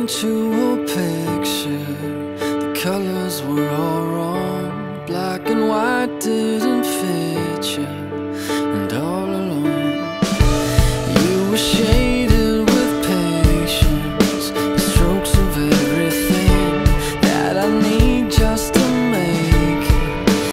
into a picture. The colors were all wrong. Black and white didn't fit you.